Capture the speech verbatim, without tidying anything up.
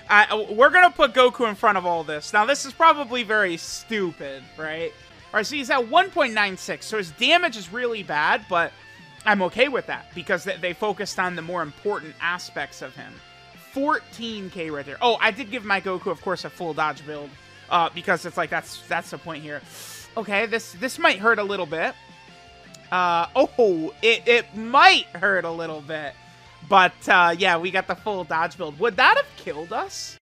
I, we're going to put Goku in front of all this. Now, this is probably very stupid, right? All right, so he's at one point nine six, so his damage is really bad, but I'm okay with that because they focused on the more important aspects of him. fourteen K right there. Oh, I did give my Goku, of course, a full dodge build uh, because it's like that's that's the point here. Okay, this this might hurt a little bit. Uh, oh, it, it might hurt a little bit. But, uh, yeah, we got the full dodge build. Would that have killed us?